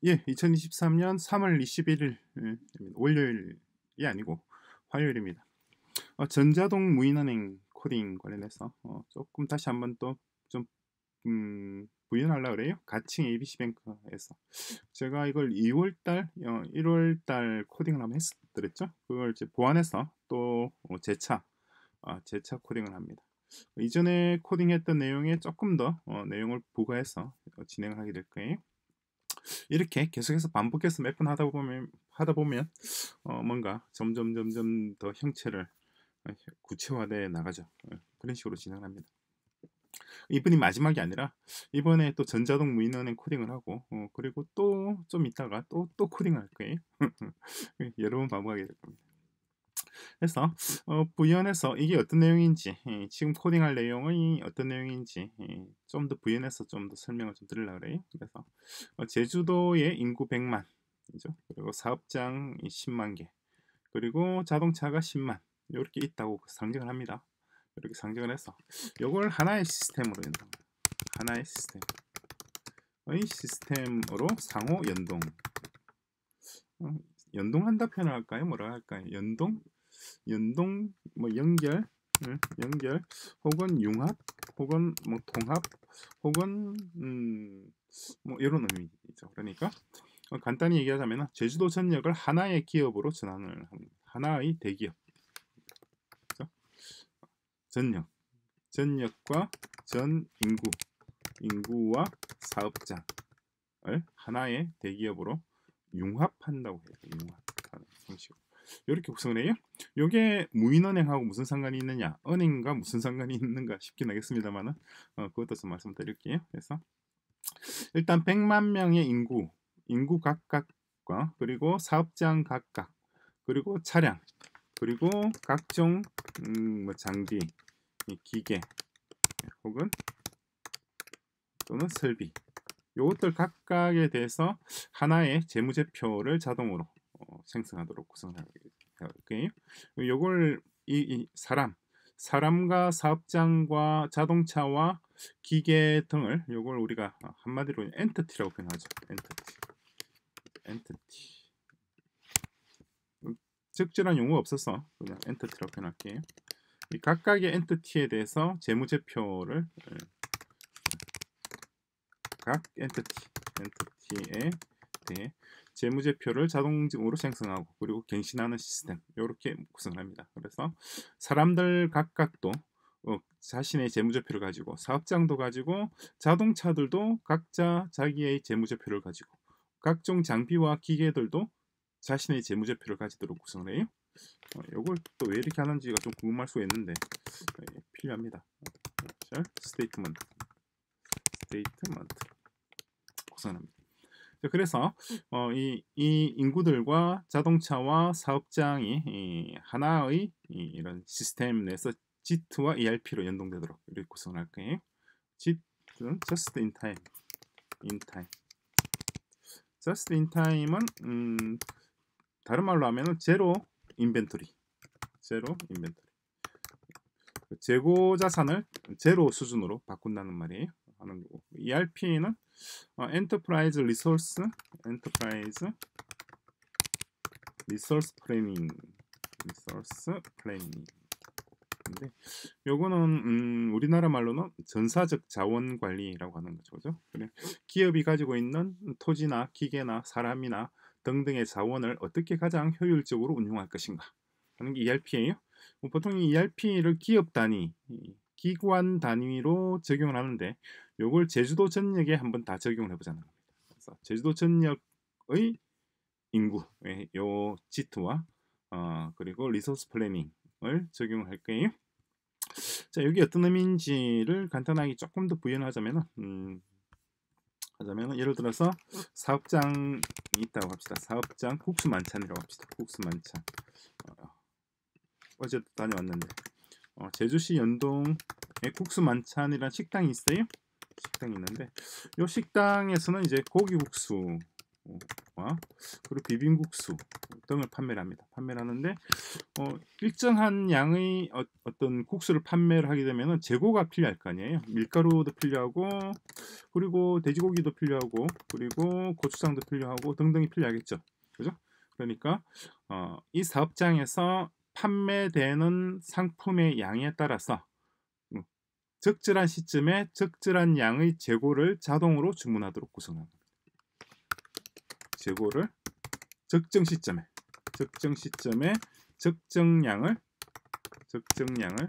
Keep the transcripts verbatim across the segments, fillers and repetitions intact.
예, 이천이십삼 년 삼월 이십일 일 월요일이 아니고 화요일입니다. 어, 전자동 무인은행 코딩 관련해서 어, 조금 다시 한번 또 좀 음, 부연하려고 그래요. 가칭 에이비씨뱅크에서 제가 이걸 이월달, 어, 일월달 코딩을 한번 했었더랬죠. 그걸 이제 보완해서 또 어, 재차 아, 재차 코딩을 합니다. 이전에 코딩했던 내용에 조금 더 어, 내용을 부과해서 어, 진행을 하게 될 거예요. 이렇게 계속해서 반복해서 몇 번 하다 보면 하다 보면 어, 뭔가 점점 점점 더 형체를 어, 구체화돼 나가죠. 어, 그런 식으로 진행합니다. 이번이 마지막이 아니라 이번에 또 전자동 무인은행 코딩을 하고 어, 그리고 또 좀 있다가 또 또 코딩을 할 거예요. 여러 번 반복하게 될 겁니다. 그래서 어, 부연해서 이게 어떤 내용인지 예, 지금 코딩할 내용이 어떤 내용인지 예, 좀 더 부연해서 좀 더 설명을 좀 드리려고 그래요. 그래서 어, 제주도의 인구 백만이죠. 그리고 사업장 십만 개, 그리고 자동차가 십만 이렇게 있다고 상정을 합니다. 이렇게 상정을 해서 이걸 하나의 시스템으로 연동, 하나의 시스템의 시스템으로 상호 연동, 어, 연동한다 표현을 할까요? 뭐라 할까요? 연동, 연동, 뭐 연결, 응? 연결, 혹은 융합, 혹은 뭐 통합, 혹은 음, 뭐 이런 의미죠. 그러니까 어, 간단히 얘기하자면 제주도 전역을 하나의 기업으로 전환을 합니다. 하나의 대기업, 그렇죠? 전역, 전역과 전 인구, 인구와 사업장을 하나의 대기업으로 융합한다고 해요. 융합하는 형식으로. 이렇게 구성을 해요. 이게 무인은행하고 무슨 상관이 있느냐, 은행과 무슨 상관이 있는가 싶긴 하겠습니다만 어, 그것도 좀 말씀드릴게요. 그래서 일단 백만 명의 인구, 인구 각각과 그리고 사업장 각각, 그리고 차량, 그리고 각종 음, 뭐 장비, 기계 혹은 또는 설비, 이것들 각각에 대해서 하나의 재무제표를 자동으로 어, 생성하도록 구성할 거예요. 이걸 이, 이 사람, 사람과 사업장과 자동차와 기계 등을 이걸 우리가 한마디로 엔티티라고 표현하죠. 엔티티, 엔티티. 적절한 용어가 없어서 그냥 엔티티라고 표현할게요. 이 각각의 엔티티에 대해서 재무제표를 각 엔티티, 엔티티에 대해 재무제표를 자동적으로 생성하고 그리고 갱신하는 시스템, 이렇게 구성합니다. 그래서 사람들 각각도 어, 자신의 재무제표를 가지고, 사업장도 가지고, 자동차들도 각자 자기의 재무제표를 가지고, 각종 장비와 기계들도 자신의 재무제표를 가지도록 구성을 해요. 어, 이걸 또 왜 이렇게 하는지가 좀 궁금할 수 있는데 예, 필요합니다. 스테이트먼트, 스테이트먼트 구성합니다. 그래서 어, 이, 이 인구들과 자동차와 사업장이 이 하나의 이, 이런 시스템 내에서 지트와 이알피로 연동되도록 이렇게 구성할 거예요. 지트는 just in time, in time. just in time은 음, 다른 말로 하면은 제로 인벤토리, 제로 인벤토리. 재고 자산을 제로 수준으로 바꾼다는 말이에요. 하는 거고. 이알피는 어, 엔터프라이즈 리소스, 엔터프라이즈 리소스 플래닝, 리소스 플래닝. 근데 요거는 음, 우리나라 말로는 전사적 자원 관리라고 하는 거죠. 그죠? 그래. 기업이 가지고 있는 토지나 기계나 사람이나 등등의 자원을 어떻게 가장 효율적으로 운용할 것인가 하는 게 이알피예요. 보통 이 이알피를 기업 단위, 기관 단위로 적용을 하는데 요걸 제주도 전역에 한번 다 적용을 해보자는 겁니다. 그래서 제주도 전역의 인구, 요 지트와 어, 그리고 리소스 플래닝을 적용할 거예요. 자, 여기 어떤 의미인지를 간단하게 조금 더 부연하자면, 음, 하자면 예를 들어서 사업장이 있다고 합시다. 사업장 국수만찬이라고 합시다. 국수만찬. 어, 어제도 다녀왔는데 어, 제주시 연동에 국수만찬이라는 식당이 있어요. 식당이 있는데 이 식당에서는 이제 고기국수 그리고 비빔국수 등을 판매를 합니다. 판매를 하는데 어, 일정한 양의 어, 어떤 국수를 판매를 하게 되면 재고가 필요할 거 아니에요. 밀가루도 필요하고 그리고 돼지고기도 필요하고 그리고 고추장도 필요하고 등등이 필요하겠죠. 그죠? 그러니까 어, 이 사업장에서 판매되는 상품의 양에 따라서 음, 적절한 시점에 적절한 양의 재고를 자동으로 주문하도록 구성합니다. 재고를 적정 시점에 적정 시점에 적정량을 적정량을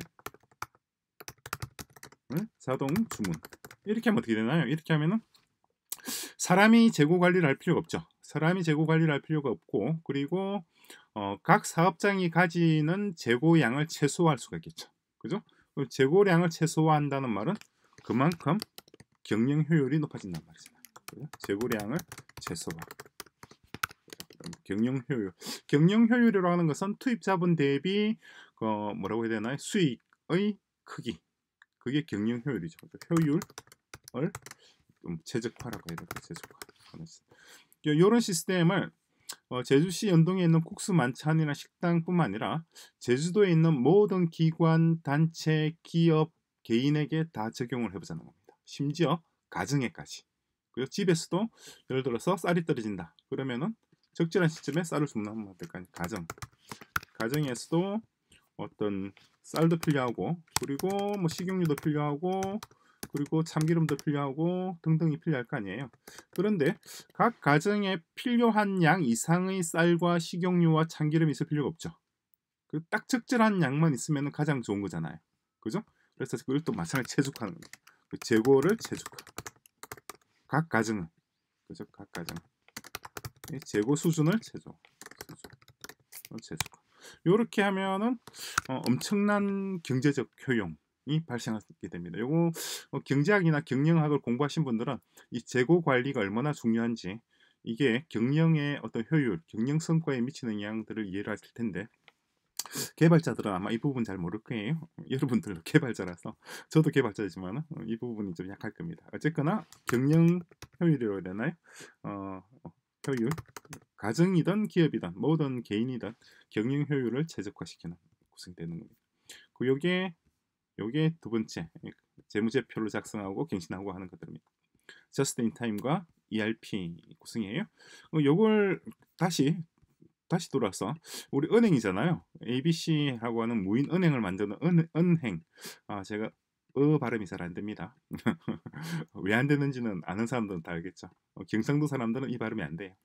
자동 주문. 이렇게 하면 어떻게 되나요? 이렇게 하면은 사람이 재고 관리를 할 필요가 없죠. 사람이 재고 관리를 할 필요가 없고 그리고 어, 각 사업장이 가지는 재고량을 최소화할 수가 있겠죠. 그죠? 재고량을 최소화한다는 말은 그만큼 경영 효율이 높아진단 말이잖아요. 그죠? 재고량을 최소화. 경영 효율. 경영 효율이라고 하는 것은 투입 자본 대비 어, 뭐라고 해야 되나요? 수익의 크기. 그게 경영 효율이죠. 효율을 좀 최적화라고 해야 될까요? 최적화. 이런 시스템을 어, 제주시 연동에 있는 국수 만찬이나 식당뿐만 아니라 제주도에 있는 모든 기관, 단체, 기업, 개인에게 다 적용을 해보자는 겁니다. 심지어 가정에까지. 그리고 집에서도 예를 들어서 쌀이 떨어진다. 그러면은 적절한 시점에 쌀을 주문하면 어떨까요? 가정. 가정에서도 어떤 쌀도 필요하고 그리고 뭐 식용유도 필요하고 그리고 참기름도 필요하고 등등이 필요할 거 아니에요. 그런데 각 가정에 필요한 양 이상의 쌀과 식용유와 참기름이 있을 필요가 없죠. 그 딱 적절한 양만 있으면 가장 좋은 거잖아요. 그죠? 그래서 그걸 또 마찬가지 최적화하는 거예요. 그 재고를 최적화. 각 가정은 그죠? 각 가정 재고 수준을 최저 수준 최적화. 이렇게 하면은 어, 엄청난 경제적 효용이 발생하게 됩니다. 요거 어, 경제학이나 경영학을 공부하신 분들은 이 재고 관리가 얼마나 중요한지 이게 경영의 어떤 효율, 경영 성과에 미치는 영향들을 이해를 하실 텐데 개발자들은 아마 이 부분 잘 모를 거예요. 여러분들도 개발자라서 저도 개발자지만 어, 이 부분이 좀 약할 겁니다. 어쨌거나 경영 효율이라고 해야 되나요? 어, 효율 가정이든 기업이든 모든 개인이든 경영 효율을 최적화시키는 구성되는 겁니다. 그 요게 요게 두 번째 재무제표를 작성하고 갱신하고 하는 것들입니다. Just in Time과 이알피 구성이에요. 어, 요걸 다시 다시 돌아서 우리 은행이잖아요. 에이비씨라고 하는 무인 은행을 만드는 은, 은행. 아 제가 어 발음이 잘 안 됩니다. 왜 안 되는지는 아는 사람들은 다 알겠죠. 어, 경상도 사람들은 이 발음이 안 돼요.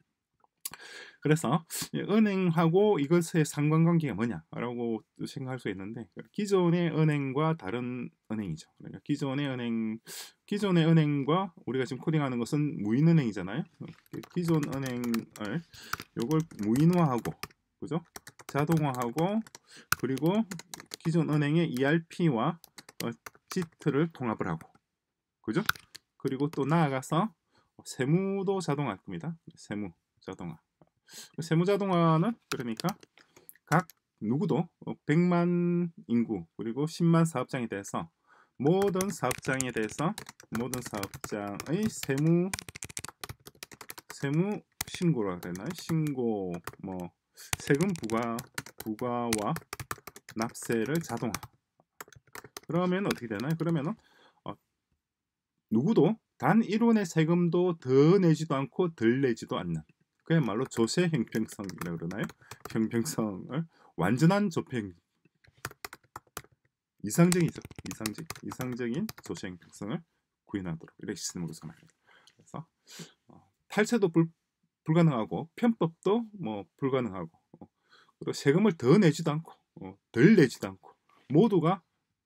그래서 은행하고 이것의 상관관계가 뭐냐라고 생각할 수 있는데 기존의 은행과 다른 은행이죠. 그러니까 기존의 은행, 기존의 은행과 우리가 지금 코딩하는 것은 무인은행이잖아요. 기존 은행을 요걸 무인화하고, 그죠? 자동화하고 그리고 기존 은행의 이알피와 어, 지트를 통합을 하고, 그죠? 그리고 또 나아가서 세무도 자동화할 겁니다. 세무 자동화. 세무자동화는 그러니까 각 누구도 백만 인구 그리고 십만 사업장에 대해서 모든 사업장에 대해서 모든 사업장의 세무 세무 신고라 해야 되나요? 신고 뭐 세금 부과 부과와 납세를 자동화. 그러면 어떻게 되나요? 그러면은 어, 누구도 단 일 원의 세금도 더 내지도 않고 덜 내지도 않는 그야말로 조세 형평성이라고 그러나요? 형평성을 완전한 조평 이상적이죠. 이상적 이상적인 조세 형평성을 구현하도록 이렇게 시스템을 구성합니다. 그래서 어, 탈세도 불, 불가능하고 편법도 뭐 불가능하고 어, 그리고 세금을 더 내지도 않고 어, 덜 내지도 않고 모두가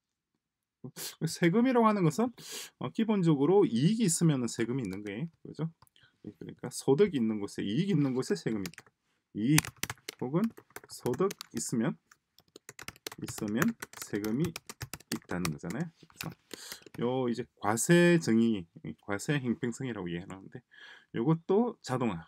세금이라고 하는 것은 어, 기본적으로 이익이 있으면 세금이 있는 거예요. 그죠? 그러니까 소득 있는 곳에 이익 있는 곳에 세금이 있다. 이익 혹은 소득 있으면 있으면 세금이 있다는 거잖아요. 그래서 요 이제 과세 정의, 과세 형평성이라고 이해하는데 요것도 자동화.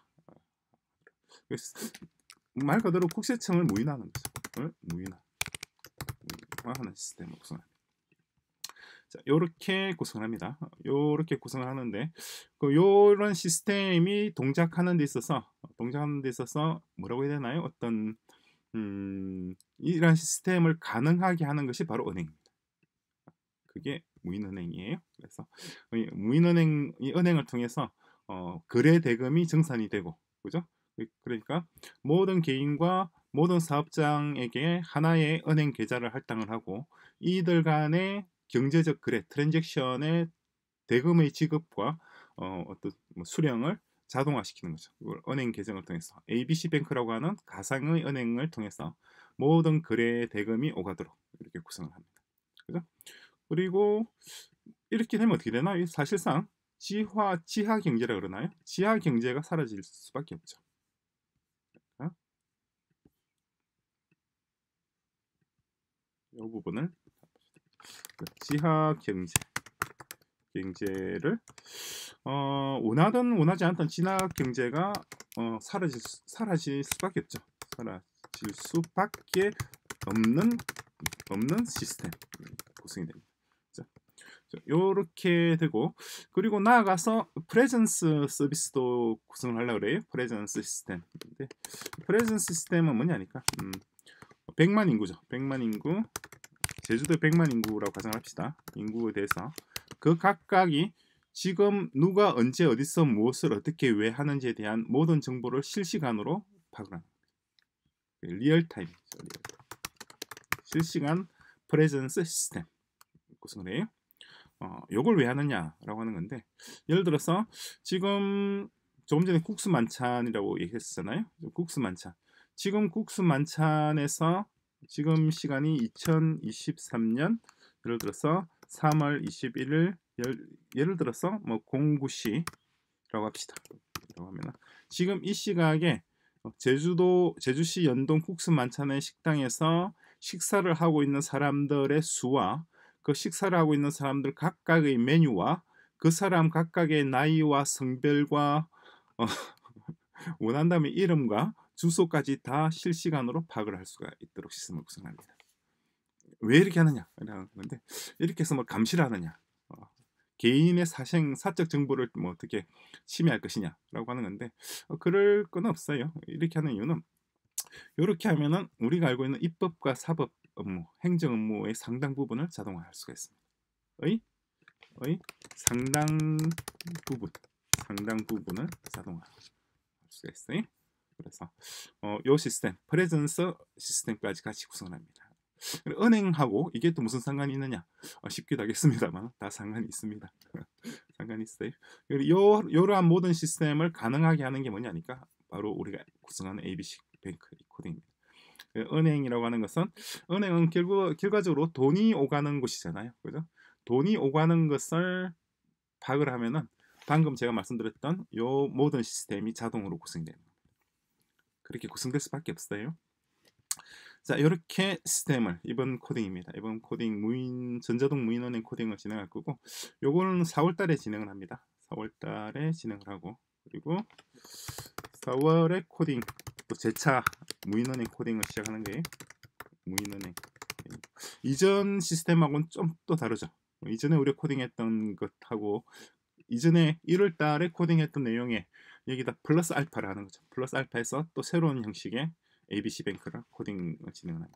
말 그대로 국세청을 무인화하는 거죠. 무인화. 무인화하는 시스템을 구성합니다. 자, 요렇게 구성을 합니다. 요렇게 구성을 하는데 그 요런 시스템이 동작하는 데 있어서 동작하는 데 있어서 뭐라고 해야 되나요? 어떤 음, 이런 시스템을 가능하게 하는 것이 바로 은행입니다. 그게 무인은행이에요. 그래서 이 무인은행 이 은행을 통해서 어, 거래 대금이 정산이 되고, 그죠? 그러니까 모든 개인과 모든 사업장에게 하나의 은행 계좌를 할당을 하고 이들 간의 경제적 거래, 트랜잭션의 대금의 지급과 어, 어떤 뭐 수령을 자동화시키는 거죠. 이걸 은행 계정을 통해서 에이비씨 뱅크라고 하는 가상의 은행을 통해서 모든 거래 대금이 오가도록 이렇게 구성을 합니다. 그죠? 그리고 이렇게 되면 어떻게 되나요? 사실상 지화, 지하 경제라 그러나요? 지하 경제가 사라질 수밖에 없죠. 어? 이 부분을 지하 경제 경제를 어, 원하든 원하지 않던 지하 경제가 어, 사라질 수, 사라질 수밖에 없죠. 사라질 수밖에 없는 없는 시스템 구성이 됩니다. 이렇게 되고, 그리고 나아가서 프레젠스 서비스도 구성을 하려고 그래요. 프레젠스 시스템. 근데 프레젠스 시스템은 뭐냐니까 음, 백만 인구죠. 백만 인구, 제주도 백만 인구라고 가정을 합시다. 인구에 대해서 그 각각이 지금 누가 언제 어디서 무엇을 어떻게 왜 하는지에 대한 모든 정보를 실시간으로 파악하는 리얼타임, 실시간 프레젠스 시스템 구성을 해요. 어, 요걸 왜 하느냐라고 하는 건데, 예를 들어서 지금 조금 전에 국수 만찬이라고 얘기했잖아요. 국수 만찬. 지금 국수 만찬에서 지금 시간이 이천이십삼 년 예를 들어서 삼월 이십일일 열, 예를 들어서 뭐 공구 시라고 합시다. 라고 하면 지금 이 시각에 제주도 제주시 연동 국수 만찬의 식당에서 식사를 하고 있는 사람들의 수와 그 식사를 하고 있는 사람들 각각의 메뉴와 그 사람 각각의 나이와 성별과 어, 원한다면 이름과 주소까지 다 실시간으로 파악을 할 수가 있도록 시스템을 구성합니다. 왜 이렇게 하느냐? 라는 건데, 이렇게 해서 뭐 감시를 하느냐? 어, 개인의 사생 사적 정보를 뭐 어떻게 침해할 것이냐라고 하는 건데, 어, 그럴 건 없어요. 이렇게 하는 이유는 이렇게 하면은 우리가 알고 있는 입법과 사법 업무, 행정 업무의 상당 부분을 자동화할 수가 있습니다. 의, 의 상당 부분, 상당 부분을 자동화할 수가 있어요. 그래서 어, 요 시스템, 프레젠스 시스템까지 같이 구성을 합니다. 은행하고 이게 또 무슨 상관이 있느냐? 어, 쉽기도 하겠습니다만 다 상관이 있습니다. 상관이 있어요. 요 요러한 모든 시스템을 가능하게 하는 게 뭐냐니까 바로 우리가 구성하는 에이비씨 뱅크 코딩입니다. 은행이라고 하는 것은 은행은 결국 결과적으로 돈이 오가는 곳이잖아요. 그죠? 돈이 오가는 것을 파악을 하면은 방금 제가 말씀드렸던 요 모든 시스템이 자동으로 구성되는 겁니다. 그렇게 구성될 수밖에 없어요. 자, 이렇게 시스템을 이번 코딩입니다. 이번 코딩 무인 전자동 무인은행 코딩을 진행할 거고, 요거는 사월 달에 진행을 합니다. 사월 달에 진행을 하고, 그리고 사월에 코딩 또 재차 무인은행 코딩을 시작하는 게 무인은행 이전 시스템하고는 좀 또 다르죠. 이전에 우리가 코딩했던 것하고 이전에 일월 달에 코딩했던 내용에 여기다 플러스 알파를 하는 거죠. 플러스 알파에서 또 새로운 형식의 에이비씨 뱅크를 코딩을 진행합니다.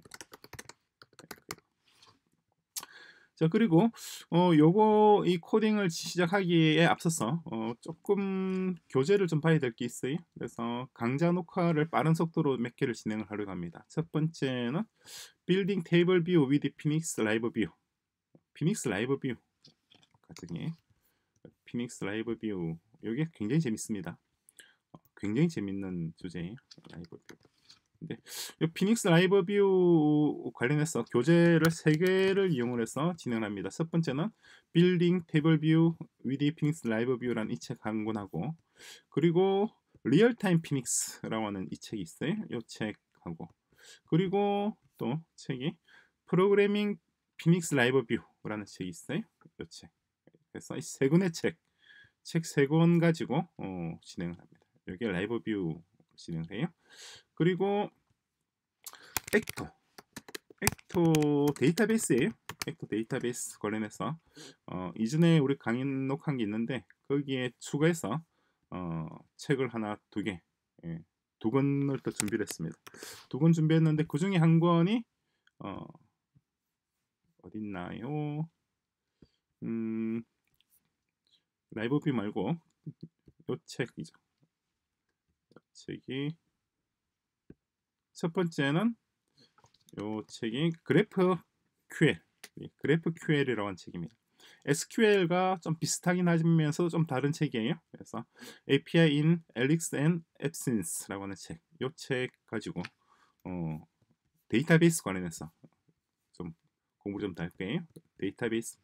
자, 그리고 어 요거 이 코딩을 시작하기에 앞서서 어 조금 교재를 좀 봐야 될 게 있어요. 그래서 강좌 녹화를 빠른 속도로 몇 개를 진행을 하려고 합니다. 첫 번째는 Building Table View with Phoenix Live View. Phoenix Live View 과정에 Phoenix Live View 이게 굉장히 재밌습니다. 어, 굉장히 재밌는 주제예요. 라이브 뷰. 근데 이 피닉스 라이브 뷰 관련해서 교재를 세 개를 이용을 해서 진행합니다. 첫 번째는 Building Table View with Phoenix Live View라는 이 책 한 권하고, 그리고 Real Time Phoenix라고 하는 이 책이 있어요. 이 책하고, 그리고 또 책이 Programming Phoenix Live View라는 책이 있어요. 이 책. 그래서 이 세 권의 책, 책 세 권 가지고 어, 진행을 합니다. 여기 라이브 뷰 진행을 해요. 그리고 엑토 엑토 데이터베이스예요. 액터 데이터베이스 관련해서 어, 이전에 우리 강의 녹화한 게 있는데 거기에 추가해서 어, 책을 하나 두 개, 예, 두 권을 또 준비를 했습니다. 두 권 준비했는데 그 중에 한 권이 어, 어딨나요? 음, 라이브뷰 말고 요 책이죠. 요 책이 첫 번째는 요 책이 그래프 큐엘, 그래프 큐엘이라고 하는 책입니다. 에스큐엘과 좀 비슷하긴 하면서 좀 다른 책이에요. 그래서 에이피아이 in Elix and Absence라고 하는 책, 요 책 가지고 어, 데이터베이스 관련해서 좀 공부 좀 할 거예요. 데이터베이스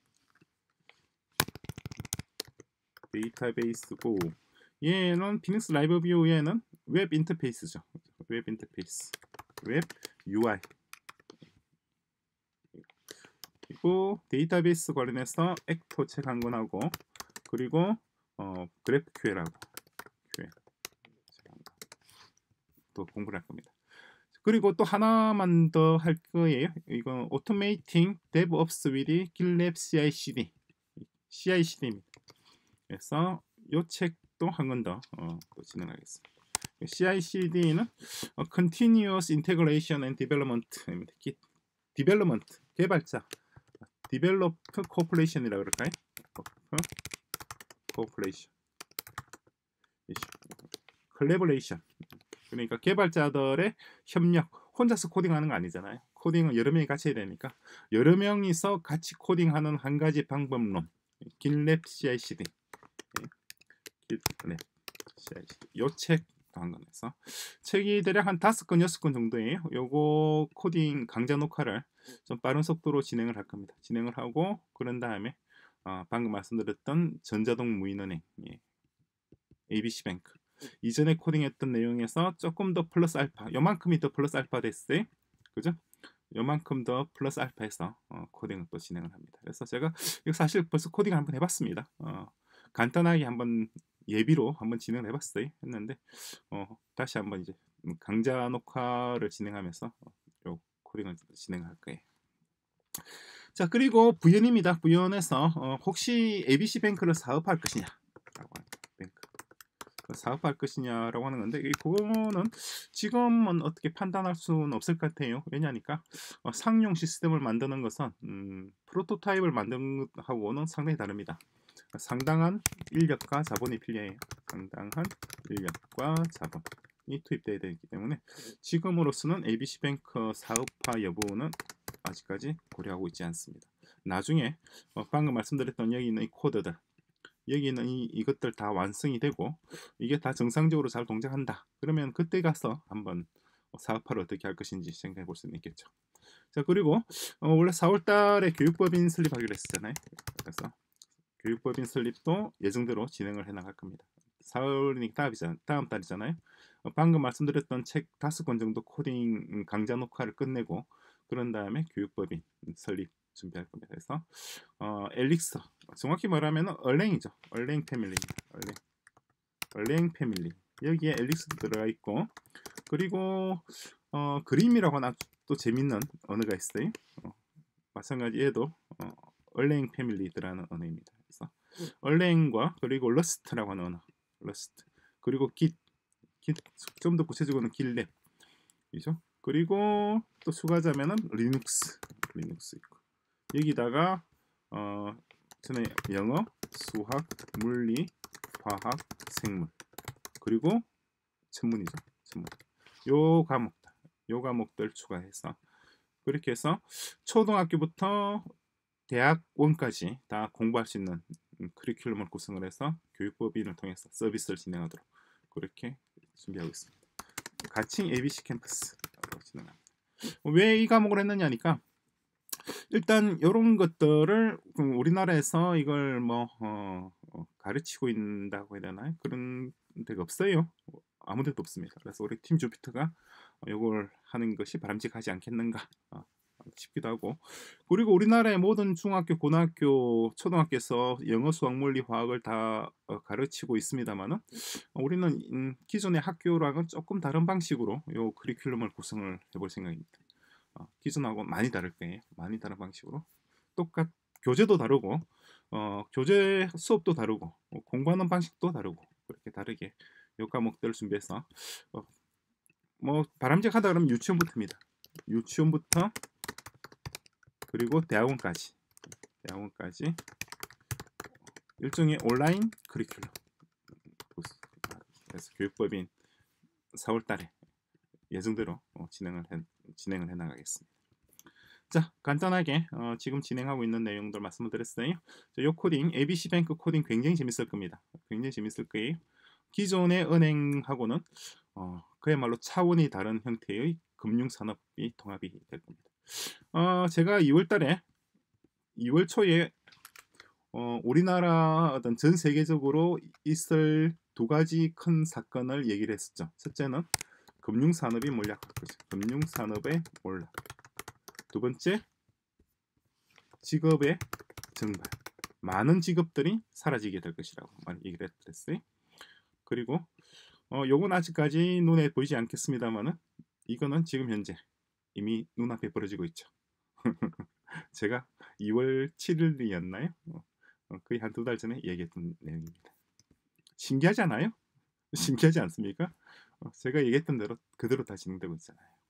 데이터베이스고 얘는 비닉스 라이브 뷰에는 웹 인터페이스죠. 웹 인터페이스, 웹 유아이. 그리고 데이터베이스 관련해서 액터 책 한 권하고 그리고 어, 그래프 큐엘하고 큐엘 또 공부를 할 겁니다. 그리고 또 하나만 더 할 거예요. 이건 Automating DevOps with GitLab 씨아이씨디 씨아이씨디입니다. 그래서 이 책도 한 권 더 어, 진행하겠습니다. 씨아이씨디는 어, Continuous Integration and Development입니다. Development 개발자, Develop Corporation이라고 그럴까요? Corporation, Collaboration. 그러니까 개발자들의 협력, 혼자서 코딩하는 거 아니잖아요. 코딩은 여러 명이 같이 해야 되니까 여러 명이서 같이 코딩하는 한 가지 방법론, GitLab 씨아이씨디, GitLab 씨아이씨디. 요 책도 한 권 해서 책이 대략 한 다섯 권, 여섯 권 정도예요. 요거 코딩 강좌 녹화를 좀 빠른 속도로 진행을 할 겁니다. 진행을 하고 그런 다음에 어, 방금 말씀드렸던 전자동 무인은행, 예, 에이비씨뱅크 이전에 코딩했던 내용에서 조금 더 플러스 알파, 요만큼이 더 플러스 알파 됐어요. 그죠? 요만큼 더 플러스 알파해서 어, 코딩을 또 진행을 합니다. 그래서 제가 이거 사실 벌써 코딩을 한번 해봤습니다. 어, 간단하게 한번 예비로 한번 진행을 해봤어요. 했는데 어, 다시 한번 이제 강좌 녹화를 진행하면서 어, 요 코딩을 진행할 거예요. 자, 그리고 부연입니다. 부연에서 어, 혹시 에이비씨뱅크를 사업할 것이냐 라고 합니다. 뱅크 사업할 것이냐라고 하는 건데 그거는 지금은 어떻게 판단할 수는 없을 것 같아요. 왜냐니까 어, 상용 시스템을 만드는 것은 음, 프로토타입을 만드는 것하고는 상당히 다릅니다. 상당한 인력과 자본이 필요해요. 상당한 인력과 자본이 투입돼야 되기 때문에 지금으로서는 에이비씨뱅크 사업화 여부는 아직까지 고려하고 있지 않습니다. 나중에 어, 방금 말씀드렸던 여기 있는 이 코드들, 여기는 이, 이것들 다 완성이 되고 이게 다 정상적으로 잘 동작한다. 그러면 그때 가서 한번 사업화를 어떻게 할 것인지 생각해 볼 수는 있겠죠. 자, 그리고 어, 원래 사월 달에 교육법인 설립하기로 했었잖아요. 그래서 교육법인 설립도 예정대로 진행을 해 나갈 겁니다. 사월이니까 다음 달이잖아요. 어, 방금 말씀드렸던 책 다섯 권 정도 코딩 강좌 녹화를 끝내고 그런 다음에 교육법인 설립 준비할 겁니다. 그래서 어, 엘릭서, 정확히 말하면 얼랭이죠. 얼랭 패밀리입니다. 얼랭, 얼랭 패밀리. 여기에 엘릭스도 들어가 있고 그리고 어, 그림이라고 하나 또 재밌는 언어가 있어요. 어, 마찬가지 얘도 어, 얼랭 패밀리라는 언어입니다. 그래서 얼랭과 그리고 러스트라고 하는 언어, 러스트, 그리고 깃, 좀 더 구체적으로는 길랩, 이죠. 그리고 또 추가하자면은 리눅스, 리눅스 있고 여기다가 어, 전에 영어, 수학, 물리, 화학, 생물 그리고 천문이죠. 천문. 요 과목들, 요 과목들 추가해서 그렇게 해서 초등학교부터 대학원까지 다 공부할 수 있는 커리큘럼을 구성을 해서 교육법인을 통해서 서비스를 진행하도록 그렇게 준비하고 있습니다. 가칭 에이비씨 캠퍼스로 진행합니다. 왜 이 과목을 했느냐니까 일단 이런 것들을 우리나라에서 이걸 뭐 어, 어, 가르치고 있다고 해야 되나요? 그런 데가 없어요. 아무데도 없습니다. 그래서 우리 팀 주피터가 이걸 하는 것이 바람직하지 않겠는가 어, 싶기도 하고 그리고 우리나라의 모든 중학교, 고등학교, 초등학교에서 영어, 수학, 물리, 화학을 다 어, 가르치고 있습니다만은 우리는 음, 기존의 학교랑은 조금 다른 방식으로 이 커리큘럼을 구성을 해볼 생각입니다. 어, 기존하고 많이 다를 거예요. 많이 다른 방식으로 똑같 교재도 다르고 어, 교재 수업도 다르고 어, 공부하는 방식도 다르고 그렇게 다르게 요 과목들을 준비해서 어, 뭐 바람직하다 그러면 유치원부터입니다. 유치원부터 그리고 대학원까지 대학원까지 일종의 온라인 커리큘럼 그래서 교육법인 사월 달에 예정대로 어, 진행을 해, 진행을 해 나가겠습니다. 자, 간단하게 어, 지금 진행하고 있는 내용들 말씀을 드렸어요. 이 코딩 에이비씨뱅크 코딩 굉장히 재밌을 겁니다. 굉장히 재밌을 거예요. 기존의 은행하고는 어, 그야말로 차원이 다른 형태의 금융산업이 통합이 될 겁니다. 어, 제가 이월 달에 이월 초에 어, 우리나라 어떤 전 세계적으로 있을 두 가지 큰 사건을 얘기를 했었죠. 첫째는 금융산업이 몰락할 거죠. 금융산업의 몰락. 두 번째, 직업의 증발. 많은 직업들이 사라지게 될 것이라고 얘기를 했어요. 그리고 어, 요건 아직까지 눈에 보이지 않겠습니다만은 이거는 지금 현재 이미 눈앞에 벌어지고 있죠. 제가 이월 칠일이었나요? 어, 거의 한 두 달 전에 얘기했던 내용입니다. 신기하지 않아요? 신기하지 않습니까? 어, 제가 얘기했던 대로 그대로 다 진행되고 있잖아요.